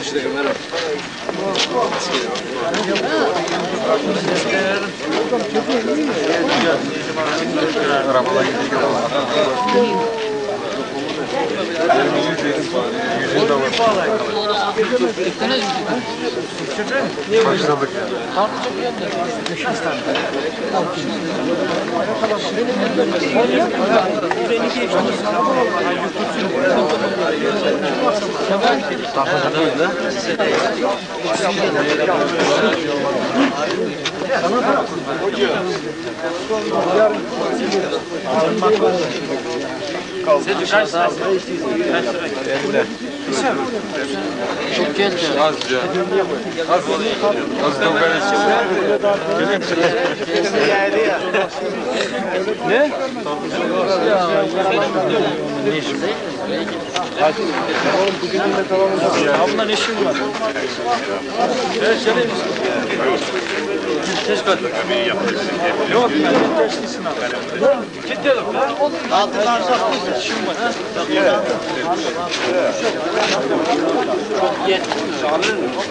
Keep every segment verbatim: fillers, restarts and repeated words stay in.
Başladık ya. Sen kaç lira? Çok geldi. Azca. Az. Az da Ne? Abla ne işin var? Evet, söyle. Teşekkür ederim. Yok, ben teşkisin abi. Gidelim. Altından saklı işim var. Çok yetmiyor.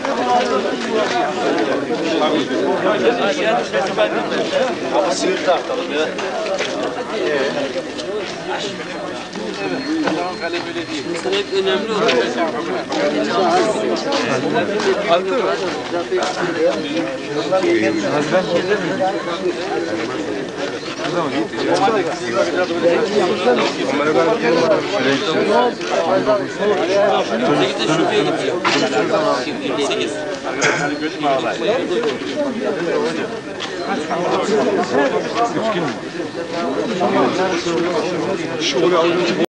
Ama sivil tartalım ya. Mesela hep önemli olur. Altı mı? Hazırlan gelir mi? Ne zaman gitti? Onlara kadar gel bakalım. Şuraya gideceğiz. Çocuk da şubeye gidiyor. sekiz. Üç gün mü? Şu oraya alınca